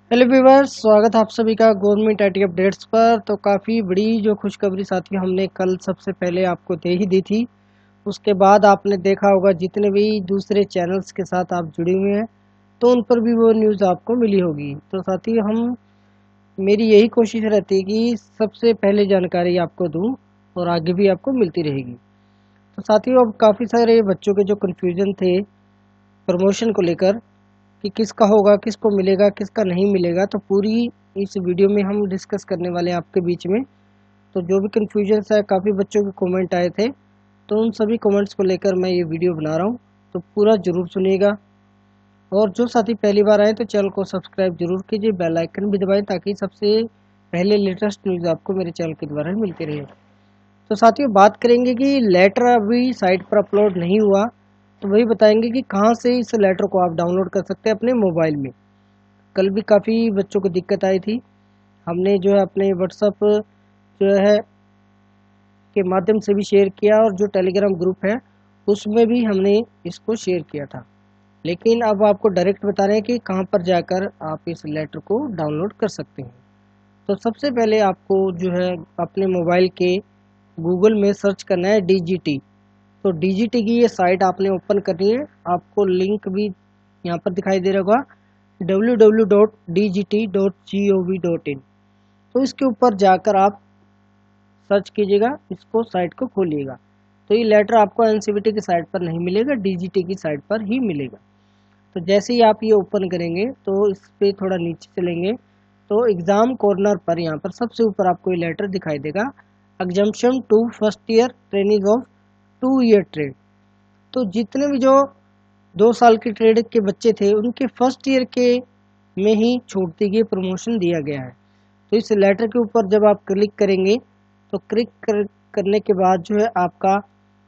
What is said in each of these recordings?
Hello viewers, स्वागत है आप सभी का गवर्नमेंट आईटी अपडेट्स पर। तो काफ़ी बड़ी जो खुशखबरी साथियों हमने कल सबसे पहले आपको दे ही दी थी। उसके बाद आपने देखा होगा जितने भी दूसरे चैनल्स के साथ आप जुड़े हुए हैं तो उन पर भी वो न्यूज़ आपको मिली होगी। तो साथियों मेरी यही कोशिश रहती है कि सबसे पहले जानकारी आपको दूं और आगे भी आपको मिलती रहेगी। तो साथियों अब काफ़ी सारे बच्चों के जो कन्फ्यूज़न थे प्रमोशन को लेकर कि किसका होगा, किसको मिलेगा, किसका नहीं मिलेगा, तो पूरी इस वीडियो में हम डिस्कस करने वाले हैं आपके बीच में। तो जो भी कन्फ्यूजन्स है, काफ़ी बच्चों के कमेंट आए थे, तो उन सभी कमेंट्स को लेकर मैं ये वीडियो बना रहा हूँ। तो पूरा ज़रूर सुनिएगा और जो साथी पहली बार आए तो चैनल को सब्सक्राइब जरूर कीजिए, बेल आइकन भी दबाएं ताकि सबसे पहले लेटेस्ट न्यूज़ आपको मेरे चैनल के द्वारा मिलती रहे। तो साथियों बात करेंगे कि लेटर अभी साइट पर अपलोड नहीं हुआ, तो वही बताएंगे कि कहाँ से इस लेटर को आप डाउनलोड कर सकते हैं अपने मोबाइल में। कल भी काफ़ी बच्चों को दिक्कत आई थी। हमने जो है अपने व्हाट्सअप जो है के माध्यम से भी शेयर किया और जो टेलीग्राम ग्रुप है उसमें भी हमने इसको शेयर किया था। लेकिन अब आपको डायरेक्ट बता रहे हैं कि कहाँ पर जाकर आप इस लेटर को डाउनलोड कर सकते हैं। तो सबसे पहले आपको जो है अपने मोबाइल के गूगल में सर्च करना है डीजीटी। तो डीजीटी की ये साइट आपने ओपन करनी है। आपको लिंक भी यहाँ पर दिखाई दे रहा होगा www.dgt.gov.in। तो इसके ऊपर जाकर आप सर्च कीजिएगा, इसको साइट को खोलिएगा। तो ये लेटर आपको एनसीईआरटी की साइट पर नहीं मिलेगा, डीजीटी की साइट पर ही मिलेगा। तो जैसे ही आप ये ओपन करेंगे तो इस पे थोड़ा नीचे चलेंगे तो एग्ज़ाम कॉर्नर पर यहाँ पर सबसे ऊपर आपको ये लेटर दिखाई देगा, exemption to first year training of 2 year trade. तो जितने भी जो 2 साल की ट्रेड के बच्चे थे उनके फर्स्ट ईयर के में ही छूट दी गई, प्रमोशन दिया गया है। तो इस लेटर के ऊपर जब आप क्लिक करेंगे तो करने के बाद जो है आपका,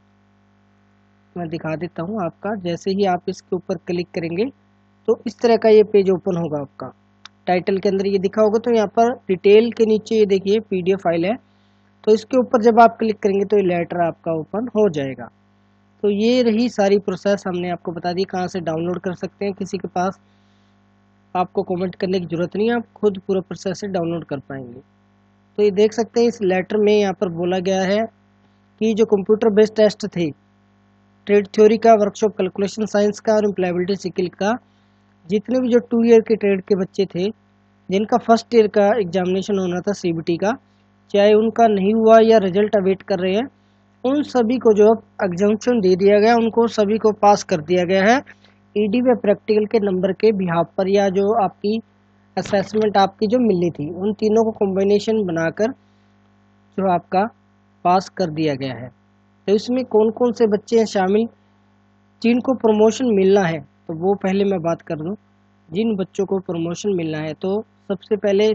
मैं दिखा देता हूँ आपका, जैसे ही आप इसके ऊपर क्लिक करेंगे तो इस तरह का ये पेज ओपन होगा। आपका टाइटल के अंदर ये दिखा होगा, तो यहाँ पर डिटेल के नीचे ये देखिए पीडीएफ फाइल है। तो इसके ऊपर जब आप क्लिक करेंगे तो ये लेटर आपका ओपन हो जाएगा। तो ये रही सारी प्रोसेस, हमने आपको बता दी कहाँ से डाउनलोड कर सकते हैं। किसी के पास आपको कमेंट करने की ज़रूरत नहीं है, आप खुद पूरा प्रोसेस से डाउनलोड कर पाएंगे। तो ये देख सकते हैं इस लेटर में यहाँ पर बोला गया है कि जो कंप्यूटर बेस्ड टेस्ट थे, ट्रेड थ्योरी का, वर्कशॉप कैलकुलेशन साइंस का और एम्प्लॉयबिलिटी स्किल का, जितने भी जो 2 ईयर के ट्रेड के बच्चे थे जिनका फर्स्ट ईयर का एग्जामिनेशन होना था सीबीटी का, चाहे उनका नहीं हुआ या रिजल्ट अवेट कर रहे हैं, उन सभी को जो एग्जामिनेशन दे दिया गया, उनको सभी को पास कर दिया गया है ईडी व प्रैक्टिकल के नंबर के बिहाफ पर, या जो आपकी असेसमेंट आपकी जो मिलनी थी उन तीनों को कॉम्बिनेशन बनाकर जो आपका पास कर दिया गया है। तो इसमें कौन कौन से बच्चे हैं शामिल जिनको प्रमोशन मिलना है, तो वो पहले मैं बात कर दूं। जिन बच्चों को प्रमोशन मिलना है तो सबसे पहले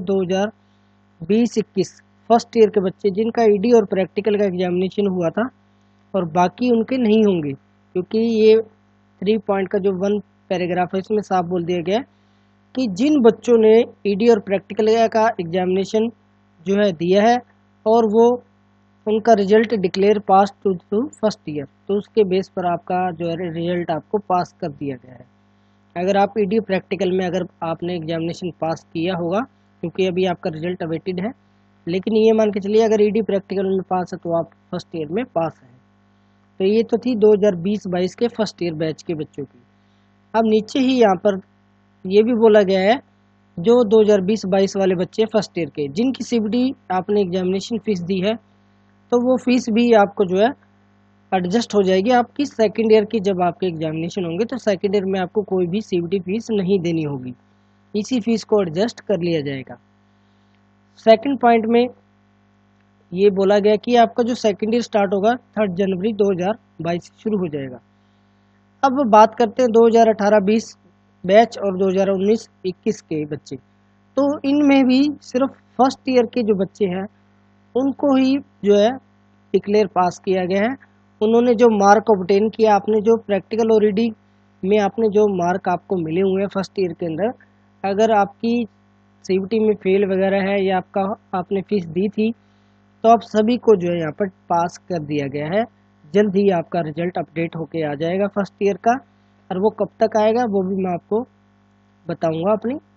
2020-21 फर्स्ट ईयर के बच्चे जिनका ईडी और प्रैक्टिकल का एग्जामिनेशन हुआ था और बाकी उनके नहीं होंगे, क्योंकि ये 3 पॉइंट का जो 1 पैराग्राफ है इसमें साफ बोल दिया गया है कि जिन बच्चों ने ईडी और प्रैक्टिकल का एग्जामिनेशन जो है दिया है और वो उनका result declare pass to first year, तो उसके बेस पर आपका जो है रिजल्ट आपको पास कर दिया गया है। अगर आप ईडी प्रैक्टिकल में अगर आपने एग्जामिनेशन पास किया होगा, क्योंकि अभी आपका रिजल्ट अवेटेड है, लेकिन ये मान के चलिए अगर ईडी प्रैक्टिकल में पास है तो आप फर्स्ट ईयर में पास हैं। तो ये तो थी 2020-22 के फर्स्ट ईयर बैच के बच्चों की। अब नीचे ही यहाँ पर ये भी बोला गया है जो 2020-22 वाले बच्चे फर्स्ट ईयर के जिनकी सीबीटी आपने एग्जामिनेशन फीस दी है, तो वो फीस भी आपको जो है एडजस्ट हो जाएगी आपकी सेकंड ईयर की। जब आपके एग्जामिनेशन होंगे तो सेकंड ईयर में आपको कोई भी सीबीटी फीस नहीं देनी होगी, इसी फीस को एडजस्ट कर लिया जाएगा। सेकंड पॉइंट में ये बोला गया कि आपका जो सेकंड ईयर स्टार्ट होगा 3 जनवरी 2022 से शुरू हो जाएगा। अब बात करते हैं 2018-20 बैच और 2019-21 के बच्चे। तो इनमें भी सिर्फ फर्स्ट ईयर के जो बच्चे हैं उनको ही जो है डिक्लेयर पास किया गया है। उन्होंने जो मार्क ऑब्टेन किया, आपने जो प्रैक्टिकल और रीडिंग में आपने जो मार्क आपको मिले हुए हैं फर्स्ट ईयर के अंदर, अगर आपकी सीबीटी में फेल वगैरह है या आपका आपने फीस दी थी, तो आप सभी को जो है यहाँ पर पास कर दिया गया है। जल्द ही आपका रिजल्ट अपडेट होके आ जाएगा फर्स्ट ईयर का, और वो कब तक आएगा वो भी मैं आपको बताऊंगा अपनी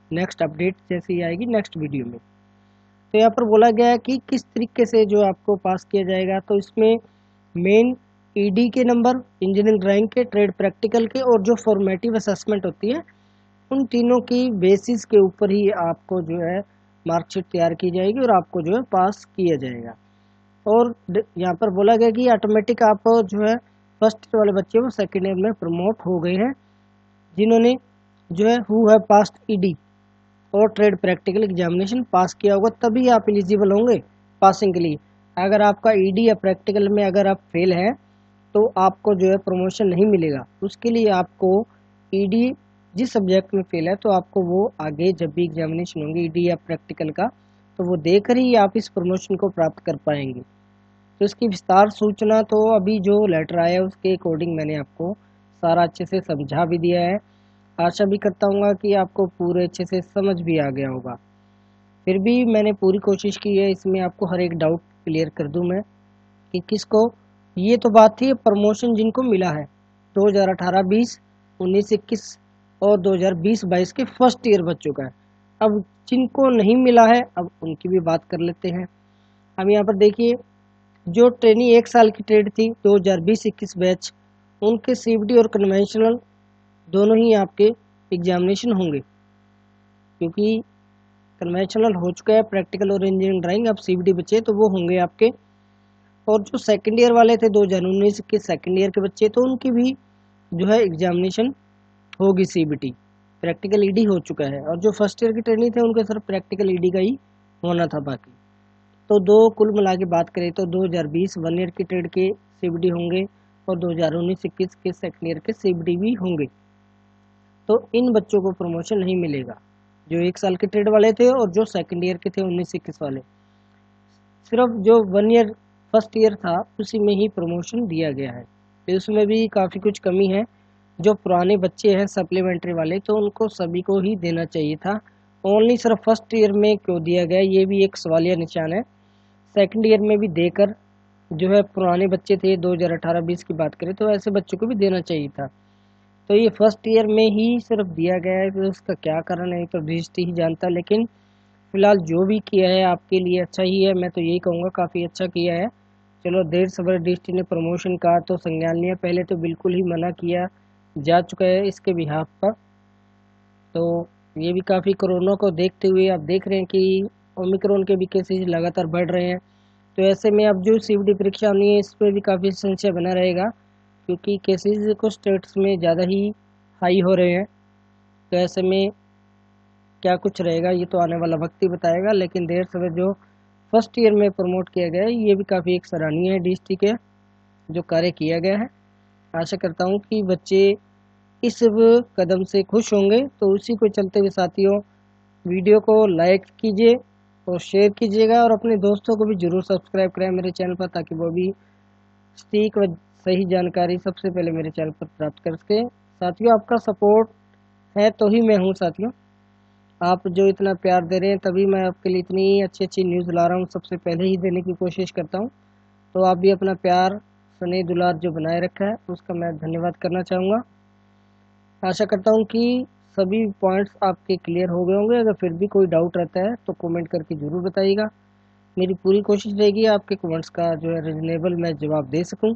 नेक्स्ट अपडेट जैसे ही आएगी नेक्स्ट वीडियो में। तो यहाँ पर बोला गया है कि किस तरीके से जो आपको पास किया जाएगा। तो इसमें मेन ईडी के नंबर, इंजीनियरिंग ड्राइंग के, ट्रेड प्रैक्टिकल के और जो फॉर्मेटिव असेसमेंट होती है उन तीनों की बेसिस के ऊपर ही आपको जो है मार्कशीट तैयार की जाएगी और आपको जो है पास किया जाएगा। और यहाँ पर बोला गया कि ऑटोमेटिक आप जो है फर्स्ट ईयर वाले बच्चे वो सेकेंड ईयर में प्रमोट हो गए हैं जिन्होंने जो है हु है पास्ट ईडी और ट्रेड प्रैक्टिकल एग्जामिनेशन पास किया होगा, तभी आप एलिजिबल होंगे पासिंग के लिए। अगर आपका ईडी या प्रैक्टिकल में अगर आप फेल हैं तो आपको जो है प्रमोशन नहीं मिलेगा। उसके लिए आपको ईडी जिस सब्जेक्ट में फेल है तो आपको वो आगे जब भी एग्जामिनेशन होंगे ईडी या प्रैक्टिकल का तो वो देकर ही आप इस प्रमोशन को प्राप्त कर पाएंगे। तो इसकी विस्तार सूचना तो अभी जो लेटर आया है उसके अकॉर्डिंग मैंने आपको सारा अच्छे से समझा भी दिया है। आशा भी करता हूँ कि आपको पूरे अच्छे से समझ भी आ गया होगा। फिर भी मैंने पूरी कोशिश की है इसमें आपको हर एक डाउट क्लियर कर दूं मैं कि किसको। ये तो बात थी प्रमोशन जिनको मिला है 2018-20, 19-21 और 2020-22 के फर्स्ट ईयर बच्चों का है। अब जिनको नहीं मिला है अब उनकी भी बात कर लेते हैं। अब यहाँ पर देखिए जो ट्रेनी 1 साल की ट्रेड थी 2020-21 बैच, उनके सीवीडी और कन्वेंशनल दोनों ही आपके एग्जामिनेशन होंगे, क्योंकि कन्वेंशनल हो चुका है प्रैक्टिकल और इंजीनियरिंग ड्राइंग, अब सीवीडी बचे तो वो होंगे आपके। और जो सेकंड ईयर वाले थे 2019 के सेकंड ईयर के बच्चे तो उनकी भी जो है एग्जामिनेशन होगी सीबीटी, प्रैक्टिकल ईडी हो चुका है। और जो फर्स्ट ईयर की ट्रेनिंग थे उनके सिर्फ प्रैक्टिकल ईडी का ही होना था बाकी। तो दो कुल मिला के बात करें तो 2020 1 ईयर की ट्रेड के सीबीडी होंगे और 2019-21 के सेकंड ईयर के सीबीडी भी होंगे। तो इन बच्चों को प्रमोशन नहीं मिलेगा जो 1 साल के ट्रेड वाले थे और जो सेकंड ईयर के थे 19-21 वाले। सिर्फ जो 1 ईयर फर्स्ट ईयर था उसी में ही प्रमोशन दिया गया है। तो उसमें भी काफ़ी कुछ कमी है। जो पुराने बच्चे हैं सप्लीमेंट्री वाले तो उनको सभी को ही देना चाहिए था, ओनली सिर्फ फर्स्ट ईयर में क्यों दिया गया ये भी एक सवालिया निशान है। सेकंड ईयर में भी देकर जो है पुराने बच्चे थे 2018-20 की बात करें तो ऐसे बच्चों को भी देना चाहिए था। तो ये फर्स्ट ईयर में ही सिर्फ दिया गया है, तो उसका क्या कारण है तो रजिस्ट्री ही जानता। लेकिन फिलहाल जो भी किया है आपके लिए अच्छा ही है, मैं तो यही कहूँगा काफ़ी अच्छा किया है। चलो देर सवेर रजिस्ट्री ने प्रमोशन का तो संज्ञान लिया, पहले तो बिल्कुल ही मना किया जा चुका है इसके बिहाफ पर। तो ये भी काफ़ी कोरोना को देखते हुए आप देख रहे हैं कि ओमिक्रॉन के भी केसेज लगातार बढ़ रहे हैं। तो ऐसे में अब जो सीवीडी परीक्षा होनी है इस पर भी काफ़ी संशय बना रहेगा, क्योंकि केसेस कुछ स्टेट्स में ज़्यादा ही हाई हो रहे हैं। तो ऐसे में क्या कुछ रहेगा ये तो आने वाला वक्त ही बताएगा। लेकिन देर सवेर जो फर्स्ट ईयर में प्रमोट किया गया है ये भी काफ़ी एक सराहनीय है डीएसटी के जो कार्य किया गया है। आशा करता हूँ कि बच्चे इस कदम से खुश होंगे। तो उसी को चलते हुए साथियों वीडियो को लाइक कीजिए और शेयर कीजिएगा और अपने दोस्तों को भी ज़रूर सब्सक्राइब करें मेरे चैनल पर, ताकि वो भी सटीक व सही जानकारी सबसे पहले मेरे चैनल पर प्राप्त कर सके। साथियों आपका सपोर्ट है तो ही मैं हूँ साथियों, आप जो इतना प्यार दे रहे हैं तभी मैं आपके लिए इतनी अच्छी अच्छी न्यूज़ ला रहा हूँ, सबसे पहले ही देने की कोशिश करता हूँ। तो आप भी अपना प्यार स्नेह दुलार जो बनाए रखा है उसका मैं धन्यवाद करना चाहूँगा। आशा करता हूँ कि सभी पॉइंट्स आपके क्लियर हो गए होंगे। अगर फिर भी कोई डाउट रहता है तो कमेंट करके ज़रूर बताइएगा। मेरी पूरी कोशिश रहेगी आपके कमेंट्स का जो है रीजनेबल मैं जवाब दे सकूँ।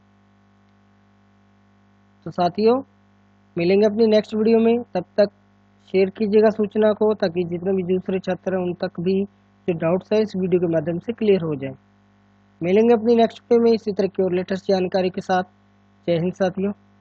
तो साथियों मिलेंगे अपनी नेक्स्ट वीडियो में, तब तक शेयर कीजिएगा सूचना को ताकि जितने भी दूसरे छात्र हैं उन तक भी जो डाउट्स है इस वीडियो के माध्यम से क्लियर हो जाए। मिलेंगे अपनी नेक्स्ट वीडियो में इसी तरह की और लेटेस्ट जानकारी के साथ। जय हिंद साथियों।